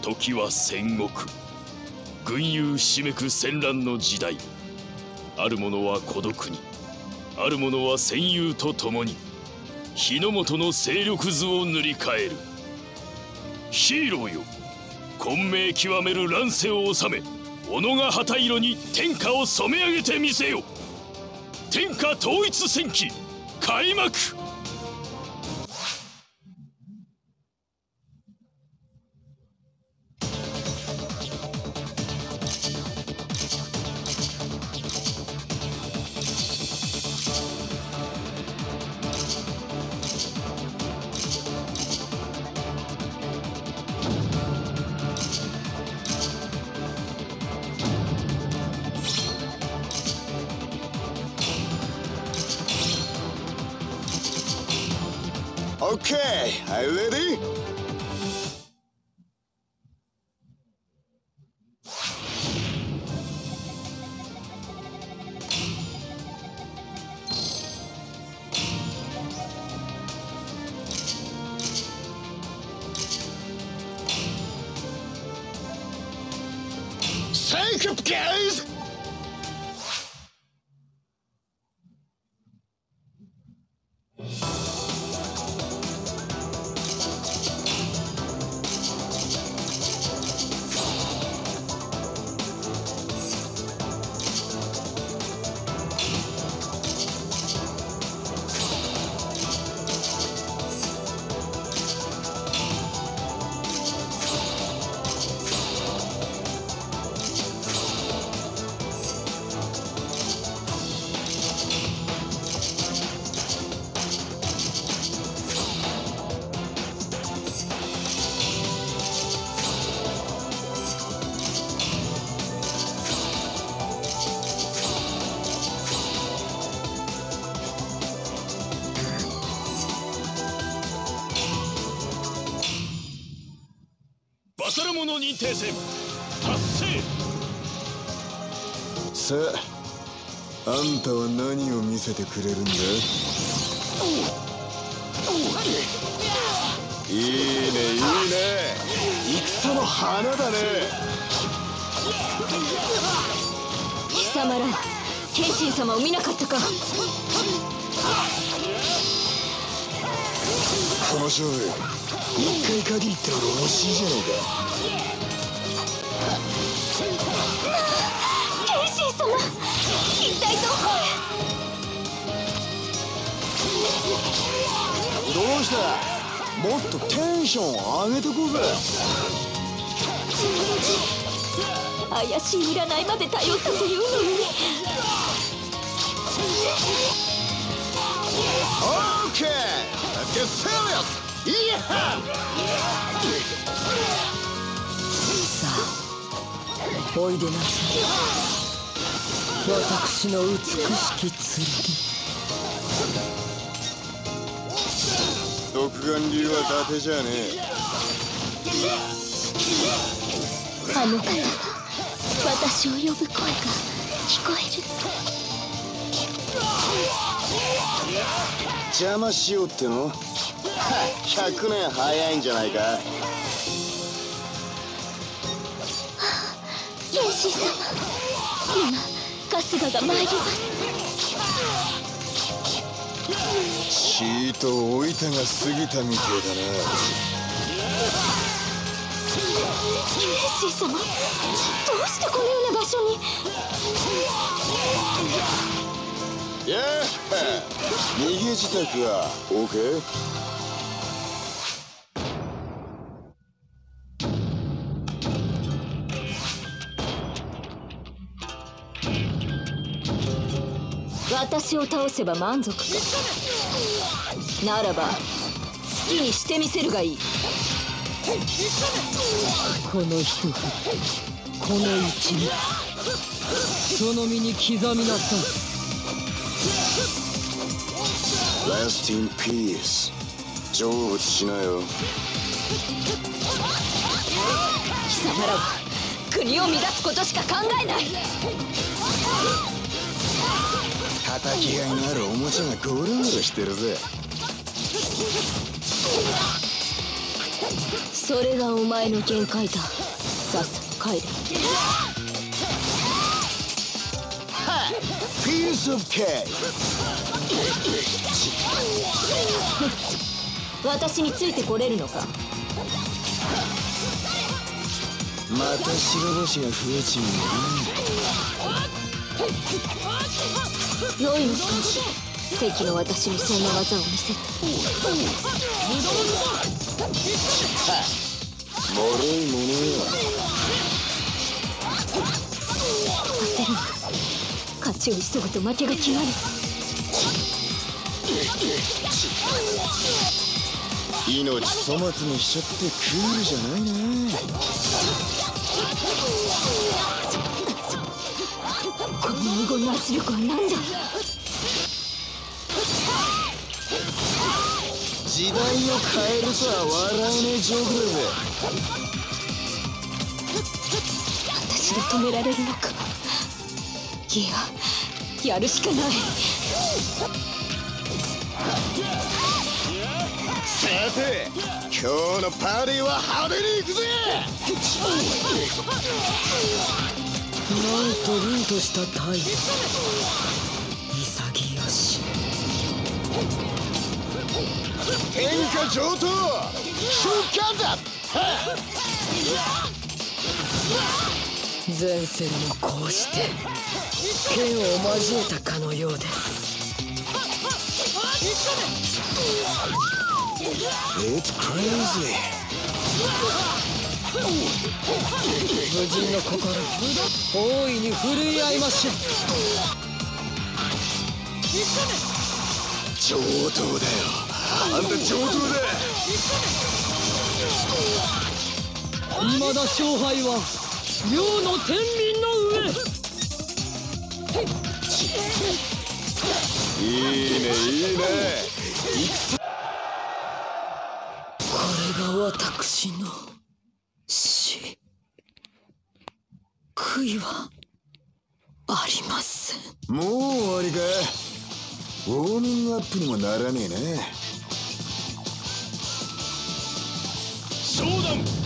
時は戦国。群雄ひしめく戦乱の時代。ある者は孤独に、ある者は戦友と共に日の本の勢力図を塗り替える。ヒーローよ、混迷極める乱世を治め、己が旗色に天下を染め上げてみせよ。天下統一戦記開幕。 Okay, are you ready? Shake up, guys!バサラモノ認定戦達成。 さあ、あんたは何を見せてくれるんだ？いいね、いいね、戦の花だね。 貴様ら謙信様を見なかったか。 この勝負一回限りってのが惜しいじゃねえか。 謙信様、一体どこへ。 どうした？もっとテンション上げてこうぜ。 怪しい占いまで頼ったというのに。 オーケー、Let's get serious! いやさあ、おいでなさい。私の美しき剣。 独眼竜は伊達じゃねえ。 あの方が私を呼ぶ声が聞こえる。 邪魔しようっての？100年早いんじゃないか。 謙信様、今春日が参ります。 ちーと老いたが過ぎたみてえだな。 謙信様、どうしてこのような場所に。 いや逃げ自宅は OK？ 私を倒せば満足か。ならば好きにしてみせるがいい。この一振り、この一撃、その身に刻みなさい。 Rest in peace。成仏しなよ。 貴様らは国を乱すことしか考えない。 叩きがいのあるおもちゃがゴロゴロしてるぜ。 それがお前の限界だ。さっさと帰れ。 ピースオブケーキ。 私についてこれるのか。 また白星が増えちまう。 良いのか。敵の私にそんな技を見せて。 脆いものよ。 焦るな。勝ちを急ぐと負けが決まる。 命粗末にしちゃってクールじゃないね。 この無言の圧力は何だ。 時代を変えるとは笑えねえジョークだぜ。 私で止められるのか。いや、やるしかない。 さて、今日のパーティーは派手に行くぜ。 なんと凛とした態度。潔し。 天下上等出荷だ。 前世でもこうして剣を交えたかのようです。 It's crazy。 無人の心、大いに震い合いましょう。 上等だよ。あんた上等だ。 未だ勝敗は両の天秤の上。 いいねいいね。 これが私の死。悔いはありません。 もう終わりか。ウォーミングアップにもならねえな。 商談